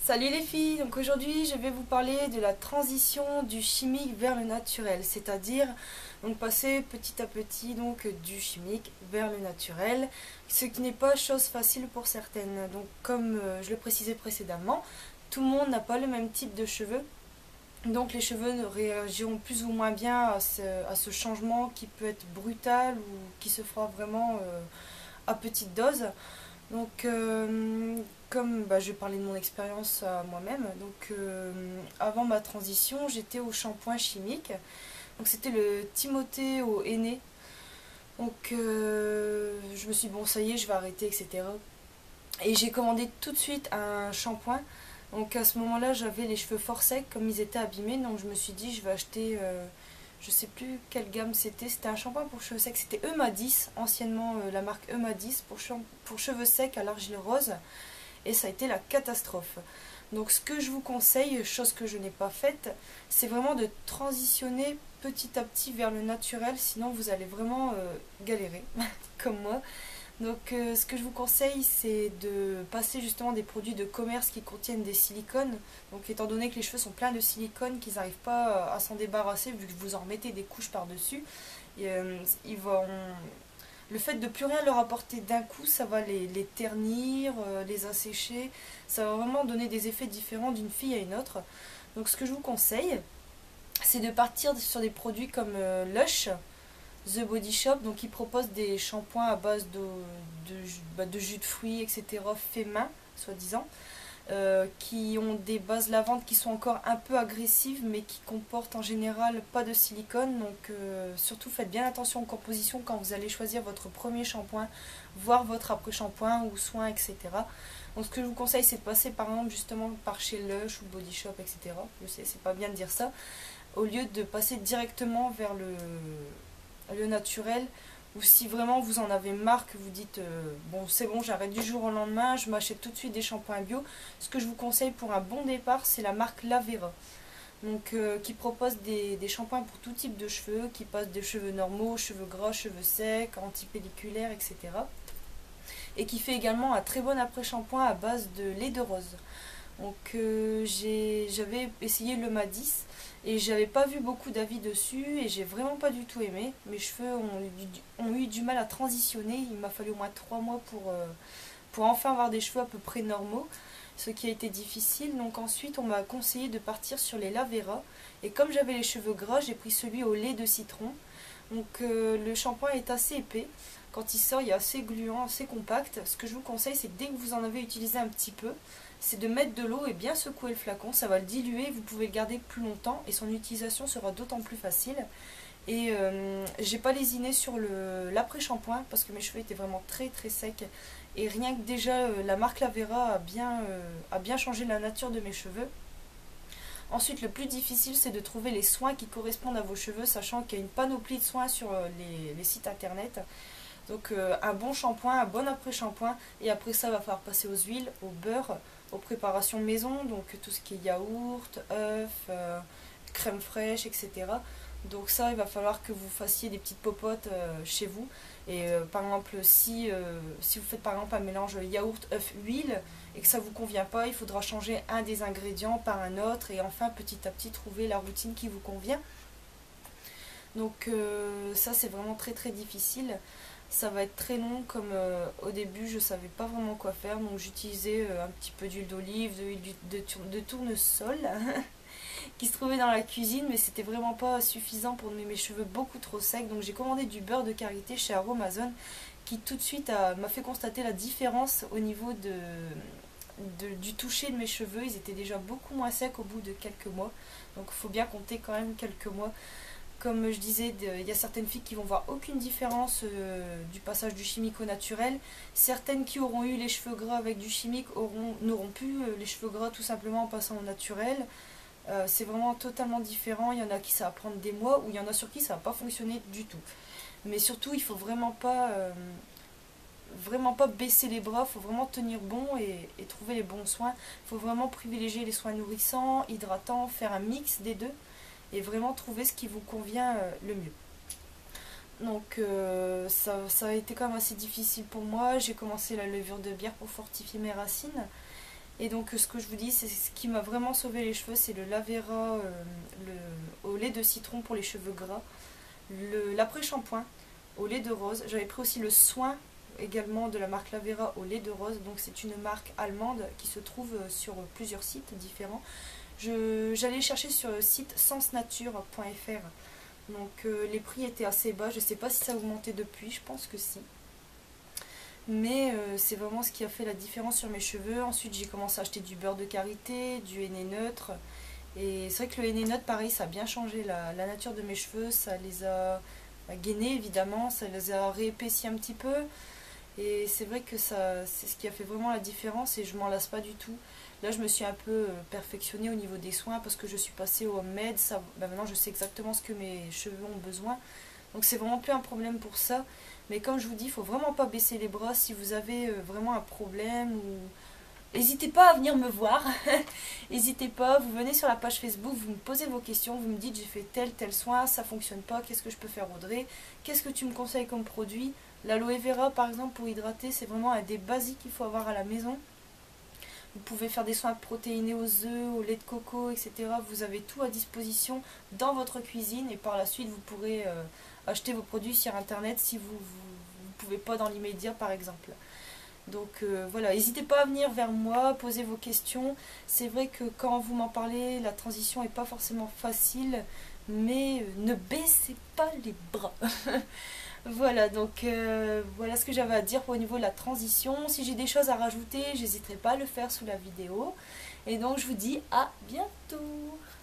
Salut les filles, donc aujourd'hui je vais vous parler de la transition du chimique vers le naturel, c'est-à-dire donc passer petit à petit donc du chimique vers le naturel, ce qui n'est pas chose facile pour certaines. Donc comme je le précisais précédemment, tout le monde n'a pas le même type de cheveux, donc les cheveux réagiront plus ou moins bien à ce changement qui peut être brutal ou qui se fera vraiment à petite dose. Donc, comme je vais parler de mon expérience à moi-même, donc avant ma transition, j'étais au shampoing chimique. Donc, c'était le Timothée au henné. Donc, je me suis dit, bon, ça y est, je vais arrêter, etc. Et j'ai commandé tout de suite un shampoing. Donc, à ce moment-là, j'avais les cheveux fort secs, comme ils étaient abîmés. Donc, je me suis dit, je vais acheter, je sais plus quelle gamme c'était. C'était un shampoing pour cheveux secs. C'était Ema 10, anciennement la marque Ema 10, pour cheveux secs à l'argile rose. Et ça a été la catastrophe. Donc ce que je vous conseille, chose que je n'ai pas faite, c'est vraiment de transitionner petit à petit vers le naturel, sinon vous allez vraiment galérer, comme moi. Donc ce que je vous conseille, c'est de passer justement des produits de commerce qui contiennent des silicones. Donc étant donné que les cheveux sont pleins de silicone, qu'ils n'arrivent pas à s'en débarrasser vu que vous en remettez des couches par-dessus, ils vont le fait de plus rien leur apporter d'un coup, ça va les ternir, les assécher. Ça va vraiment donner des effets différents d'une fille à une autre. Donc ce que je vous conseille, c'est de partir sur des produits comme Lush, The Body Shop. Donc ils proposent des shampoings à base de jus de fruits, etc. fait main, soi-disant. Qui ont des bases lavandes qui sont encore un peu agressives mais qui comportent en général pas de silicone, donc surtout faites bien attention aux compositions quand vous allez choisir votre premier shampoing, voire votre après-shampoing ou soin, etc. Donc ce que je vous conseille, c'est de passer par exemple justement par chez Lush ou Body Shop, etc. Je sais, c'est pas bien de dire ça, au lieu de passer directement vers le naturel, ou si vraiment vous en avez marre, que vous dites bon c'est bon, j'arrête du jour au lendemain, je m'achète tout de suite des shampoings bio. Ce que je vous conseille pour un bon départ, c'est la marque Lavera, donc qui propose des shampoings pour tout type de cheveux, qui passent des cheveux normaux, cheveux gras, cheveux secs, anti-pelliculaires, etc. Et qui fait également un très bon après-shampoing à base de lait de rose. Donc j'avais essayé le Madis et j'avais pas vu beaucoup d'avis dessus et j'ai vraiment pas du tout aimé. Mes cheveux ont eu du mal à transitionner. Il m'a fallu au moins 3 mois pour enfin avoir des cheveux à peu près normaux, ce qui a été difficile. Donc ensuite on m'a conseillé de partir sur les Lavera et comme j'avais les cheveux gras, j'ai pris celui au lait de citron. Donc le shampoing est assez épais. Quand il sort, il est assez gluant, assez compact. Ce que je vous conseille, c'est que dès que vous en avez utilisé un petit peu, c'est de mettre de l'eau et bien secouer le flacon. Ça va le diluer, vous pouvez le garder plus longtemps et son utilisation sera d'autant plus facile. Et j'ai pas lésiné sur l'après-shampoing parce que mes cheveux étaient vraiment très très secs. Et rien que déjà la marque Lavera a bien changé la nature de mes cheveux. Ensuite, le plus difficile, c'est de trouver les soins qui correspondent à vos cheveux, sachant qu'il y a une panoplie de soins sur les sites internet. Donc un bon shampoing, un bon après-shampoing, et après ça, il va falloir passer aux huiles, au beurre, aux préparations maison, donc tout ce qui est yaourt, œufs, crème fraîche, etc. Donc ça, il va falloir que vous fassiez des petites popotes chez vous. Et par exemple, si vous faites par exemple un mélange yaourt, œuf, huile, et que ça ne vous convient pas, il faudra changer un des ingrédients par un autre, et enfin petit à petit trouver la routine qui vous convient. Donc ça, c'est vraiment très très difficile. Ça va être très long, comme au début je savais pas vraiment quoi faire, donc j'utilisais un petit peu d'huile d'olive, de tournesol qui se trouvait dans la cuisine, mais c'était vraiment pas suffisant pour mes cheveux beaucoup trop secs. Donc j'ai commandé du beurre de karité chez Aromazone qui tout de suite m'a fait constater la différence au niveau du toucher de mes cheveux. Ils étaient déjà beaucoup moins secs au bout de quelques mois, donc il faut bien compter quand même quelques mois. Comme je disais, il y a certaines filles qui vont voir aucune différence du passage du chimique au naturel. Certaines qui auront eu les cheveux gras avec du chimique n'auront plus les cheveux gras tout simplement en passant au naturel. C'est vraiment totalement différent. Il y en a qui ça va prendre des mois, ou il y en a sur qui ça va pas fonctionner du tout. Mais surtout, il faut vraiment pas baisser les bras. Il faut vraiment tenir bon et trouver les bons soins. Il faut vraiment privilégier les soins nourrissants, hydratants, faire un mix des deux et vraiment trouver ce qui vous convient le mieux. Donc ça a été quand même assez difficile pour moi. J'ai commencé la levure de bière pour fortifier mes racines. Et donc ce que je vous dis, c'est ce qui m'a vraiment sauvé les cheveux, c'est le Lavera au lait de citron pour les cheveux gras, l'après-shampoing au lait de rose. J'avais pris aussi le soin également de la marque Lavera au lait de rose. Donc c'est une marque allemande qui se trouve sur plusieurs sites différents. J'allais chercher sur le site sensnature.fr. Donc les prix étaient assez bas. Je ne sais pas si ça a augmenté depuis, je pense que si. Mais c'est vraiment ce qui a fait la différence sur mes cheveux. Ensuite j'ai commencé à acheter du beurre de karité, du henné neutre. Et c'est vrai que le henné neutre, pareil, ça a bien changé la nature de mes cheveux. Ça les a gainés évidemment, ça les a réépaissis un petit peu. Et c'est vrai que ça, c'est ce qui a fait vraiment la différence et je m'en lasse pas du tout. Là, je me suis un peu perfectionnée au niveau des soins parce que je suis passée au Homemade. Maintenant, je sais exactement ce que mes cheveux ont besoin. Donc, c'est vraiment plus un problème pour ça. Mais comme je vous dis, il faut vraiment pas baisser les bras si vous avez vraiment un problème ou... N'hésitez pas à venir me voir. N'hésitez pas, vous venez sur la page Facebook, vous me posez vos questions, vous me dites j'ai fait tel soin, ça fonctionne pas, qu'est-ce que je peux faire Audrey? Qu'est-ce que tu me conseilles comme produit? L'aloe vera par exemple pour hydrater, c'est vraiment un des basiques qu'il faut avoir à la maison. Vous pouvez faire des soins protéinés aux œufs, au lait de coco, etc. Vous avez tout à disposition dans votre cuisine et par la suite vous pourrez acheter vos produits sur internet si vous ne pouvez pas dans l'immédiat par exemple. Donc voilà, n'hésitez pas à venir vers moi, poser vos questions. C'est vrai que quand vous m'en parlez, la transition n'est pas forcément facile, mais ne baissez pas les bras. Voilà, donc voilà ce que j'avais à dire au niveau de la transition. Si j'ai des choses à rajouter, j'hésiterai pas à le faire sous la vidéo. Et donc je vous dis à bientôt.